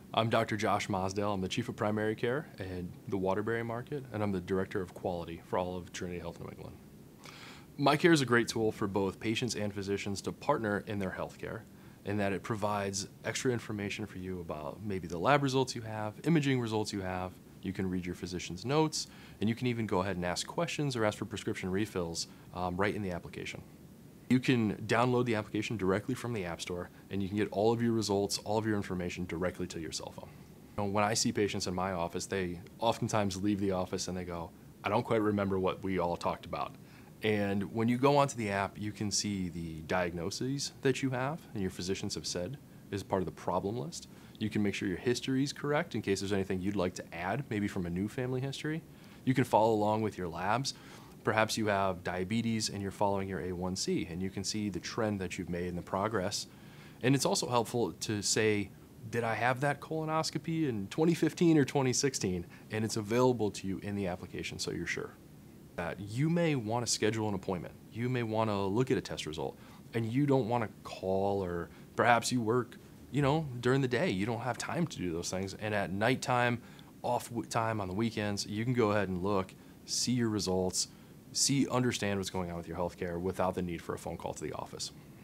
I'm Dr. Josh Mosdale. I'm the Chief of Primary Care at the Waterbury Market, and I'm the Director of Quality for all of Trinity Health New England. MyChart is a great tool for both patients and physicians to partner in their healthcare, in that it provides extra information for you about maybe the lab results you have, imaging results you have. You can read your physician's notes, and you can even go ahead and ask questions or ask for prescription refills right in the application. You can download the application directly from the App Store, and you can get all of your results, all of your information directly to your cell phone. When I see patients in my office, they oftentimes leave the office and they go, I don't quite remember what we all talked about. And when you go onto the app, you can see the diagnoses that you have and your physicians have said is part of the problem list. You can make sure your history is correct in case there's anything you'd like to add, maybe from a new family history. You can follow along with your labs. Perhaps you have diabetes and you're following your A1C, and you can see the trend that you've made and the progress. And it's also helpful to say, did I have that colonoscopy in 2015 or 2016? And it's available to you in the application, so you're sure. That you may want to schedule an appointment. You may want to look at a test result, and you don't want to call, or perhaps you work, during the day. You don't have time to do those things. And at nighttime, off time on the weekends, you can go ahead and look, see your results, understand what's going on with your healthcare without the need for a phone call to the office.